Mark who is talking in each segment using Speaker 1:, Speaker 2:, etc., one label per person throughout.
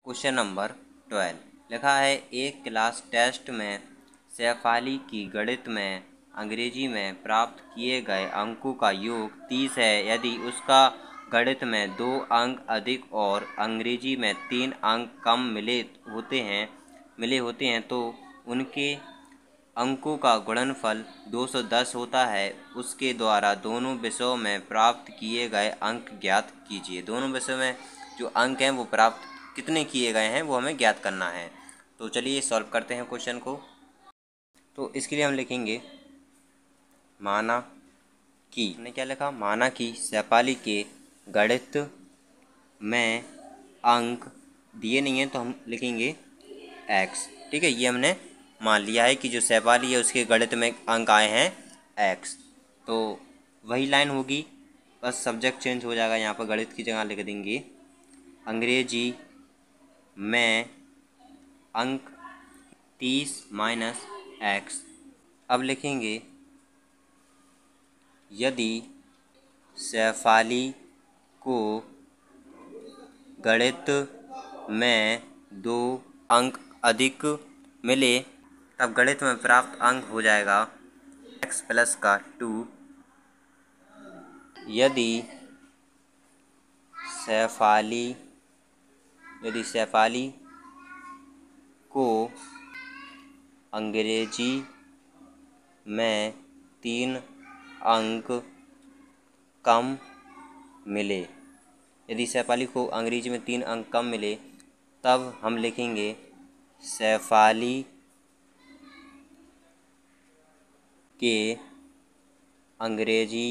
Speaker 1: Question number 12 लिखा है एक क्लास टेस्ट में शेफाली की गणित में अंग्रेजी में प्राप्त किए गए अंकों का योग 30 है। यदि उसका गणित में 2 अंक अधिक और अंग्रेजी में 3 अंक कम मिले होते हैं तो उनके अंकों का गुणनफल 210 होता है। उसके द्वारा दोनों विषयों में प्राप्त किए गए अंक ज्ञात कीजिए। दोनों विषयों में जो अंक हैं वो प्राप्त कितने किए गए हैं वो हमें ज्ञात करना है। तो चलिए सॉल्व करते हैं क्वेश्चन को। तो इसके लिए हम लिखेंगे माना कि, हमने क्या लिखा, माना कि शेफाली के गणित में अंक दिए नहीं हैं तो हम लिखेंगे x। ठीक है, ये हमने मान लिया है कि जो शेफाली है उसके गणित में अंक आए हैं x। तो वही लाइन होगी, बस सब्जेक्ट चेंज हो जाएगा। यहाँ पर गणित की जगह लिख देंगे अंग्रेजी में अंक 30 माइनस x। अब लिखेंगे यदि शेफाली को गणित में 2 अंक अधिक मिले तब गणित में प्राप्त अंक हो जाएगा x प्लस का 2। यदि शेफाली को अंग्रेजी में 3 अंक कम मिले, यदि शेफाली को अंग्रेजी में 3 अंक कम मिले तब हम लिखेंगे शेफाली के अंग्रेजी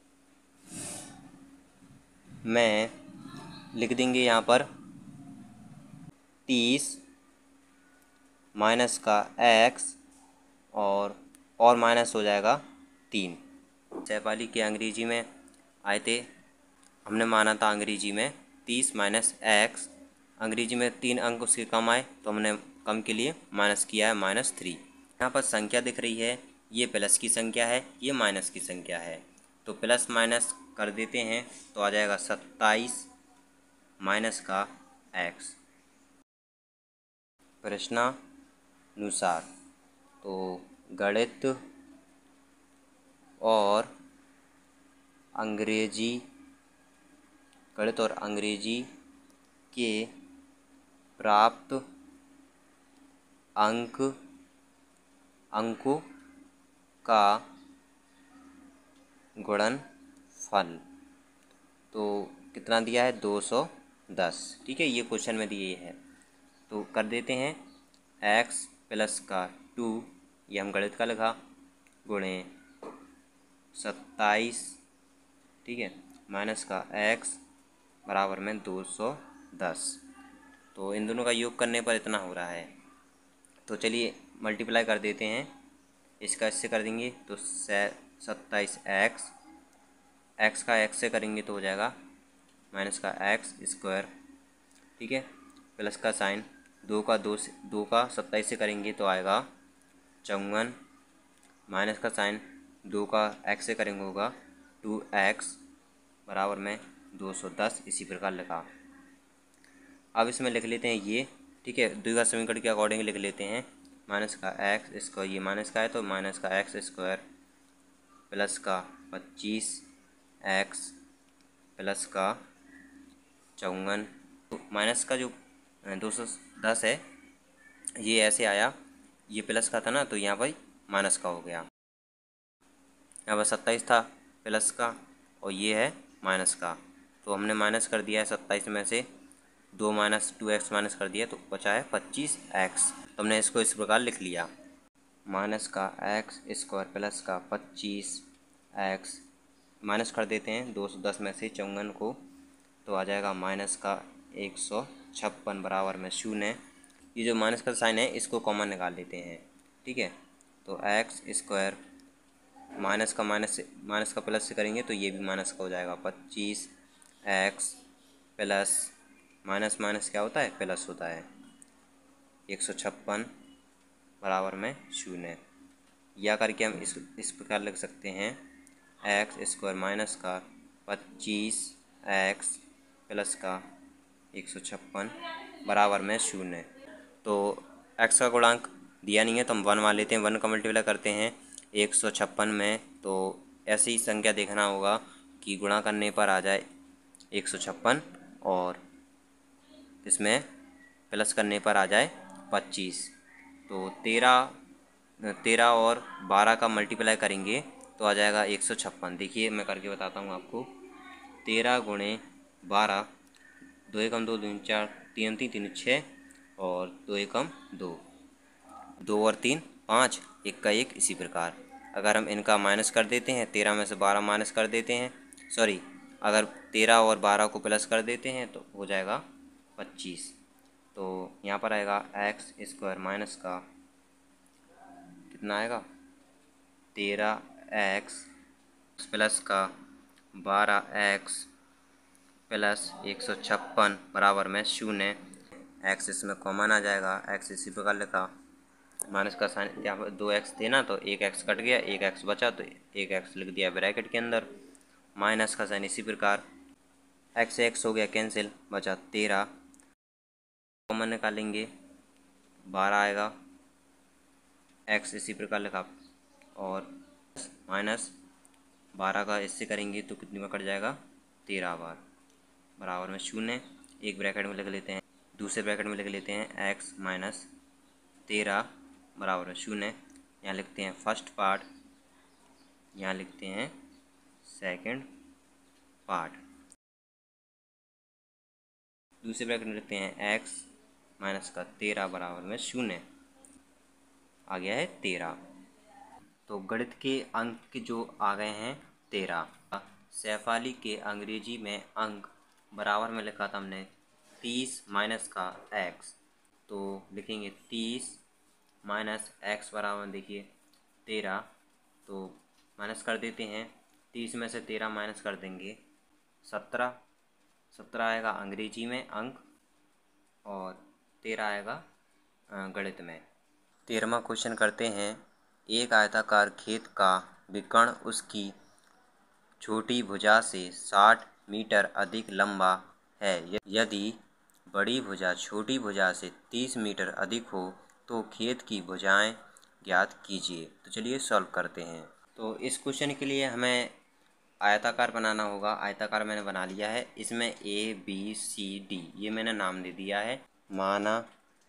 Speaker 1: में लिख देंगे यहाँ पर 30 माइनस का x और माइनस हो जाएगा 3। शेफाली के अंग्रेजी में आए थे, हमने माना था अंग्रेजी में 30 माइनस x, अंग्रेजी में 3 अंक उसके कम आए तो हमने कम के लिए माइनस किया है -3। यहाँ पर संख्या दिख रही है, ये प्लस की संख्या है, ये माइनस की संख्या है, तो प्लस माइनस कर देते हैं तो आ जाएगा 27 माइनस का x। प्रश्नानुसार तो गणित और अंग्रेजी के प्राप्त अंकों का गुणनफल तो कितना दिया है 210। ठीक है, ये क्वेश्चन में दिए है तो कर देते हैं x प्लस का 2, ये हम गणित का लिखा, गुणे 27, ठीक है, माइनस का x बराबर में 210। तो इन दोनों का योग करने पर इतना हो रहा है। तो चलिए मल्टीप्लाई कर देते हैं, इसका इससे कर देंगे तो 27x, x का x से करेंगे तो हो जाएगा माइनस का x²। ठीक है, प्लस का साइन 2 का 27 से करेंगे तो आएगा 54, माइनस का साइन 2 का x से करेंगे होगा 2x बराबर में 210। इसी प्रकार लिखा। अब इसमें लिख लेते हैं ये, ठीक है, द्विघात समीकरण के अकॉर्डिंग लिख लेते हैं माइनस का x², ये माइनस का है तो माइनस का x² प्लस का 25x प्लस का 54। तो माइनस का जो 210 है ये ऐसे आया, ये प्लस का था ना तो यहाँ पर माइनस का हो गया। यहाँ पर 27 था प्लस का और ये है माइनस का, तो हमने माइनस कर दिया है 27 में से 2x माइनस कर दिया तो बचा है 25x। तो हमने इसको इस प्रकार लिख लिया, माइनस का x² प्लस का 25x, माइनस कर देते हैं 210 में से 54 को तो आ जाएगा माइनस का 156 बराबर में 0। ये जो माइनस का साइन है इसको कॉमन निकाल लेते हैं। ठीक है, तो x² माइनस का प्लस से करेंगे तो ये भी माइनस का हो जाएगा 25x प्लस माइनस क्या होता है, प्लस होता है 156 बराबर में 0। या करके हम इस प्रकार लिख सकते हैं x² माइनस का 25x प्लस का 156 बराबर में 0। तो x का गुणांक दिया नहीं है तो हम 1 मान लेते हैं। 1 का मल्टीप्लाई करते हैं 156 में, तो ऐसी संख्या देखना होगा कि गुणा करने पर आ जाए 156 और इसमें प्लस करने पर आ जाए 25। तो 13 और 12 का मल्टीप्लाई करेंगे तो आ जाएगा 156। देखिए मैं करके बताता हूँ आपको। 13 गुणे 12, 2 एकम 2, 2 4, 3 3 3 6 और 2 एकम 2, 2 और 3 5, 1 का 1। इसी प्रकार अगर हम इनका माइनस कर देते हैं, 13 में से 12 माइनस कर देते हैं, सॉरी, अगर 13 और 12 को प्लस कर देते हैं तो हो जाएगा 25। तो यहाँ पर आएगा एक्स स्क्वायर माइनस का कितना आएगा 13x प्लस का 12x प्लस 156 बराबर में 0। एक्स इसमें कॉमन आ जाएगा, एक्स इसी प्रकार लिखा। माइनस का साइन, यहाँ पर 2x थे ना तो एक एक्स कट गया, एक एक्स बचा तो एक एक्स लिख दिया ब्रैकेट के अंदर। माइनस का साइन इसी प्रकार, एक्स एक्स हो गया कैंसिल, बचा 13। कॉमन निकालेंगे 12 आएगा, एक्स इसी प्रकार लिखा और माइनस 12 का इससे करेंगे तो कितनी बार कट जाएगा 13 बार, बराबर में 0। एक ब्रैकेट में लिख लेते हैं, दूसरे ब्रैकेट में लिख लेते हैं एक्स माइनस 13 बराबर में 0। यहाँ लिखते हैं फर्स्ट पार्ट, यहाँ लिखते हैं सेकंड पार्ट। दूसरे ब्रैकेट में लिखते हैं एक्स माइनस का 13 बराबर में 0। आ गया है 13। तो गणित के अंक जो आ गए हैं 13। शेफाली के अंग्रेजी में अंक बराबर में लिखा था हमने 30 माइनस का x। तो लिखेंगे 30 माइनस एक्स बराबर में देखिए 13। तो माइनस कर देते हैं, 30 में से 13 माइनस कर देंगे 17। 17 आएगा अंग्रेजी में अंक और 13 आएगा गणित में। 13वां क्वेश्चन करते हैं। एक आयताकार खेत का विकर्ण उसकी छोटी भुजा से 60 मीटर अधिक लंबा है। यदि बड़ी भुजा छोटी भुजा से 30 मीटर अधिक हो तो खेत की भुजाएं ज्ञात कीजिए। तो चलिए सॉल्व करते हैं। तो इस क्वेश्चन के लिए हमें आयताकार बनाना होगा। आयताकार मैंने बना लिया है। इसमें ए बी सी डी ये मैंने नाम दे दिया है। माना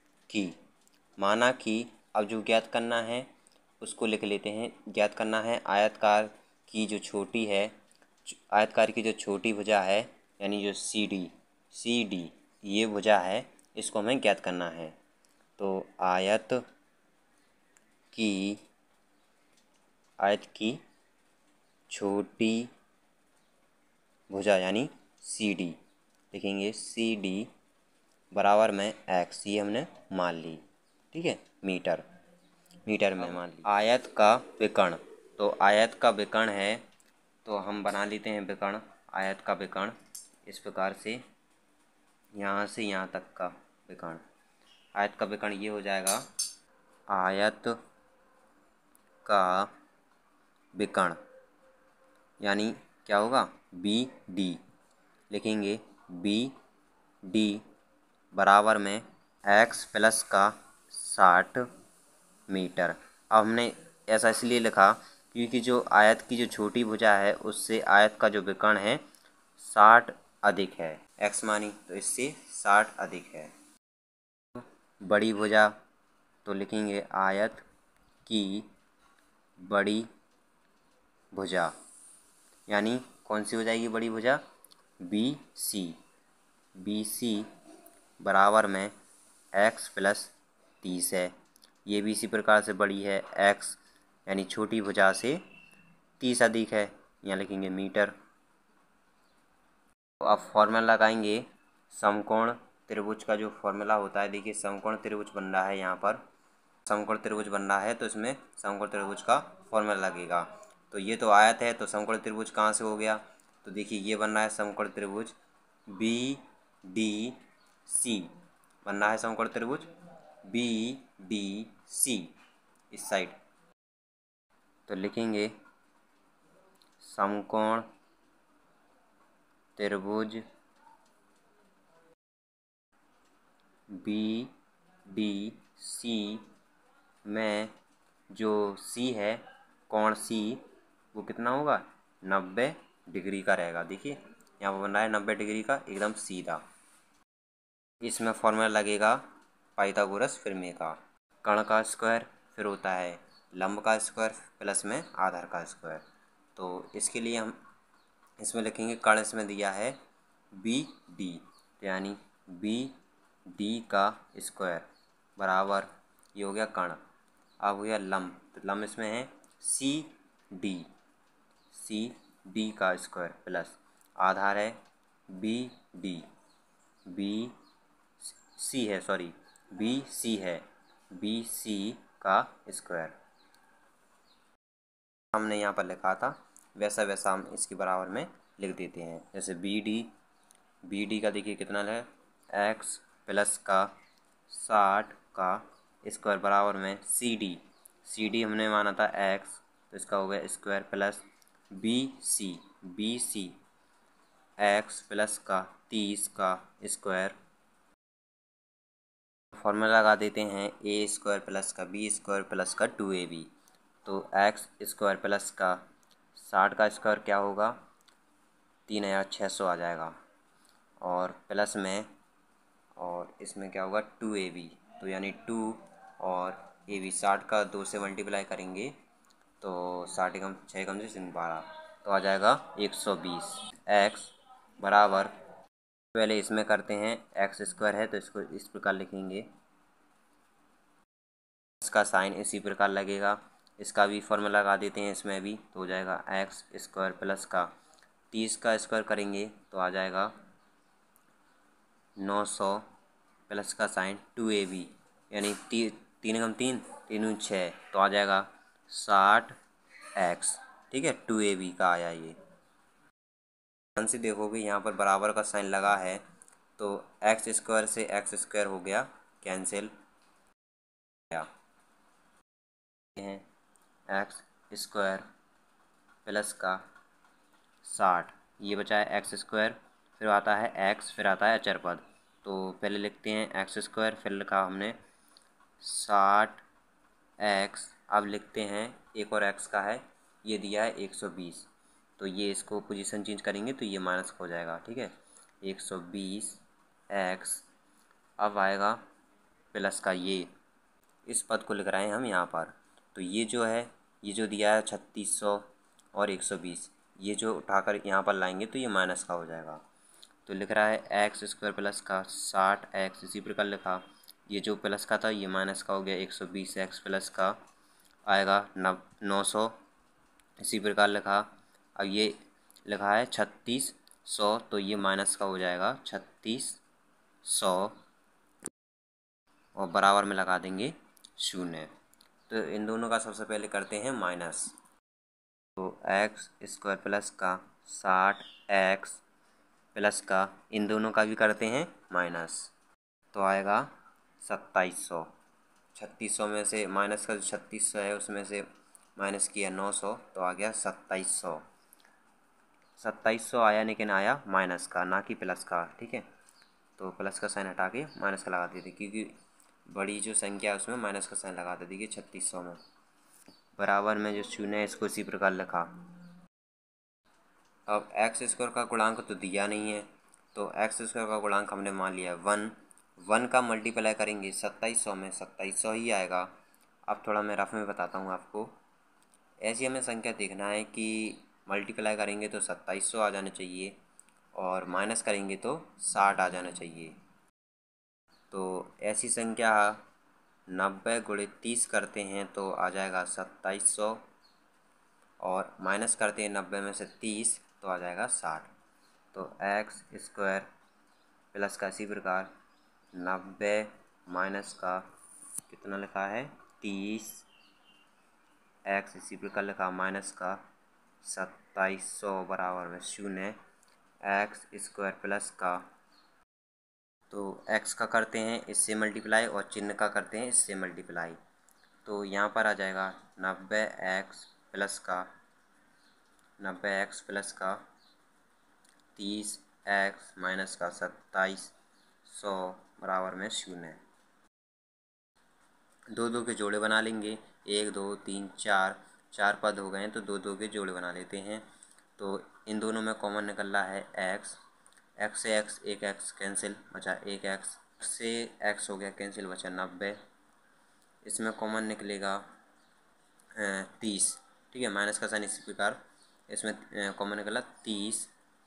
Speaker 1: कि अब जो ज्ञात करना है उसको लिख लेते हैं। ज्ञात करना है आयताकार की जो छोटी है, आयतकार की जो छोटी भुजा है यानी जो सी डी ये भुजा है, इसको हमें ज्ञात करना है। तो आयत की छोटी भुजा यानी सी डी, लिखेंगे सी डी बराबर में एक्स, ये हमने मान ली, ठीक है, मीटर में मान ली। आयत का विकर्ण, तो आयत का विकर्ण है तो हम बना लेते हैं विकर्ण। आयत का विकर्ण इस प्रकार से, यहाँ से यहाँ तक का विकर्ण। आयत का विकर्ण ये हो जाएगा आयत का विकर्ण यानी क्या होगा बी डी, लिखेंगे बी डी बराबर में एक्स प्लस का 60 मीटर। अब हमने ऐसा इसलिए लिखा क्योंकि जो आयत की जो छोटी भुजा है उससे आयत का जो विकर्ण है 60 अधिक है, एक्स मानी तो इससे 60 अधिक है। बड़ी भुजा तो लिखेंगे आयत की बड़ी भुजा यानी कौन सी हो जाएगी बड़ी भुजा बी सी बराबर में एक्स प्लस 30 है। ये भी इसी प्रकार से बड़ी है एक्स यानी छोटी भुजा से 30 अधिक है, यहाँ लिखेंगे मीटर। तो अब फॉर्मूला लगाएंगे समकोण त्रिभुज का। जो फॉर्मूला होता है देखिए, समकोण त्रिभुज बन रहा है, यहाँ पर समकोण त्रिभुज बन रहा है तो इसमें समकोण त्रिभुज का फॉर्मूला लगेगा। तो ये तो आयत है तो समकोण त्रिभुज कहाँ से हो गया, तो देखिए ये बन रहा है समकोण त्रिभुज बी डी सी, बन रहा है समकोण त्रिभुज बी डी सी इस साइड। तो लिखेंगे समकोण त्रिभुज बी डी सी में जो सी है, कोण सी, वो कितना होगा, 90 डिग्री का रहेगा। देखिए यहाँ पर बन रहा है 90 डिग्री का, एकदम सीधा। इसमें फॉर्मूला लगेगा पाइथागोरस प्रमेय का। कर्ण का स्क्वायर फिर होता है लंब का स्क्वायर प्लस में आधार का स्क्वायर। तो इसके लिए हम इसमें लिखेंगे, कर्ण इसमें दिया है बी डी, यानी बी डी का स्क्वायर बराबर, ये हो गया कर्ण। अब हो गया लंब, तो लंब इसमें है सी डी का स्क्वायर प्लस आधार है बी डी, बी सी है, सॉरी बी सी है, बी सी का स्क्वायर। हमने यहाँ पर लिखा था वैसा वैसा हम इसके बराबर में लिख देते हैं। जैसे बी डी का देखिए कितना है, एक्स प्लस का 60 का स्क्वायर बराबर में सी डी हमने माना था एक्स, तो इसका हो गया square plus B C x plus का 30 का स्क्वायर। फॉर्मूला लगा देते हैं ए स्क्वायर प्लस का बी स्क्वायर प्लस का 2ab। तो एक्स स्क्वायर प्लस का 60 का स्क्वायर क्या होगा, 3600 आ जाएगा, और प्लस में, और इसमें क्या होगा 2ab, तो यानी 2 और ab, 60 का 2 से मल्टीप्लाई करेंगे तो 60 कम 6 कम से 12, तो आ जाएगा 120। एक्स बराबर, पहले इसमें करते हैं, एक्स स्क्वायर है तो इसको इस प्रकार लिखेंगे, इसका साइन इसी प्रकार लगेगा, इसका भी फॉर्मूला लगा देते हैं इसमें भी, तो हो जाएगा एक्स स्क्वायर प्लस का 30 का स्क्वायर करेंगे तो आ जाएगा 900 प्लस का साइन 2ab, यानी 3 कम 3 3 6, तो आ जाएगा 60x। ठीक है, 2ab का आया ये। ध्यान से देखोगे यहाँ पर बराबर का साइन लगा है, तो एक्स स्क्वायर से एक्स स्क्वायर हो गया कैंसिल, हैं एक्स स्क्वायर प्लस का 60, ये बचा है एक्स स्क्वायर, फिर आता है एक्स, फिर आता है अचर पद। तो पहले लिखते हैं एक्स स्क्वायर, फिर लिखा हमने 60x, अब लिखते हैं एक और एक्स का है, ये दिया है 120, तो ये इसको पोजीशन चेंज करेंगे तो ये माइनस हो जाएगा। ठीक है, 120x, अब आएगा प्लस का ये, इस पद को लिख रहे हैं हम यहाँ पर। तो ये जो है, ये जो दिया है 3600 और 120, ये जो उठाकर यहाँ पर लाएंगे तो ये माइनस का हो जाएगा। तो लिख रहा है एक्स स्क्वायर प्लस का 60x, इसी प्रकार लिखा, ये जो प्लस का था ये माइनस का हो गया, 120x प्लस का आएगा 900, इसी प्रकार लिखा। अब ये लिखा है 3600, तो ये माइनस का हो जाएगा 3600, और बराबर में लगा देंगे 0। तो इन दोनों का सबसे पहले करते हैं माइनस, तो एक्स स्क्वायर प्लस का 60x प्लस का, इन दोनों का भी करते हैं माइनस, तो आएगा 2700। 3600 में से माइनस का, जो 3600 है उसमें से माइनस किया 900, तो आ गया 2700। 2700 आया, लेकिन आया माइनस का, ना कि प्लस का। ठीक है, तो प्लस का साइन हटा के माइनस का लगा देते, क्योंकि बड़ी जो संख्या है उसमें माइनस का साइन लगा देते। 3600 में बराबर में जो 0 है इसको इसी प्रकार लिखा। अब एक्स स्क्वायर का गुणांक तो दिया नहीं है, तो एक्स स्क्वायर का गुणांक हमने मान लिया 1 का मल्टीप्लाई करेंगे 2700 में, 2700 ही आएगा। अब थोड़ा मैं रफ में बताता हूँ आपको, ऐसी हमें संख्या देखना है कि मल्टीप्लाई करेंगे तो 2700 आ जाना चाहिए, और माइनस करेंगे तो 60 आ जाना चाहिए। तो ऐसी संख्या 90 गुणित 30 करते हैं तो आ जाएगा 2700, और माइनस करते हैं 90 में से 30 तो आ जाएगा 60। तो एक्स स्क्वायर प्लस का इसी प्रकार 90 माइनस का कितना लिखा है 30, एक्स इसी प्रकार लिखा माइनस का 2700 बराबर में 0, एक्स स्क्वायर प्लस का, तो एक्स का करते हैं इससे मल्टीप्लाई और चिन्ह का करते हैं इससे मल्टीप्लाई, तो यहाँ पर आ जाएगा 90x प्लस का 30x माइनस का 2700 बराबर में 0। दो दो के जोड़े बना लेंगे, 1 2 3 4, 4 पद हो गए हैं तो दो दो के जोड़े बना लेते हैं। तो इन दोनों में कॉमन निकल रहा है x, x से x, एक x कैंसिल, बचा एक x से x हो गया कैंसिल, बचा 90। इसमें कॉमन निकलेगा 30, ठीक है, माइनस का साइन इसी प्रकार इसमें कॉमन निकला 30,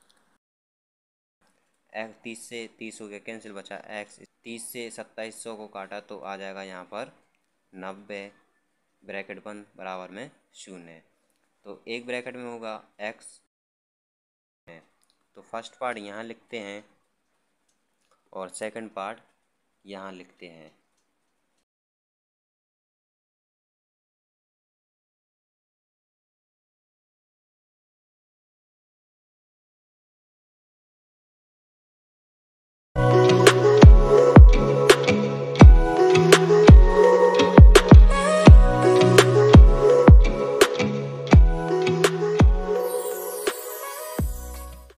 Speaker 1: x 30 से 30 हो गया कैंसिल, बचा x। 30 से 2700 को काटा तो आ जाएगा यहाँ पर 90, ब्रैकेट बंद, बराबर में 0। तो एक ब्रैकेट में होगा x है, तो फर्स्ट पार्ट यहाँ लिखते हैं और सेकंड पार्ट यहाँ लिखते हैं।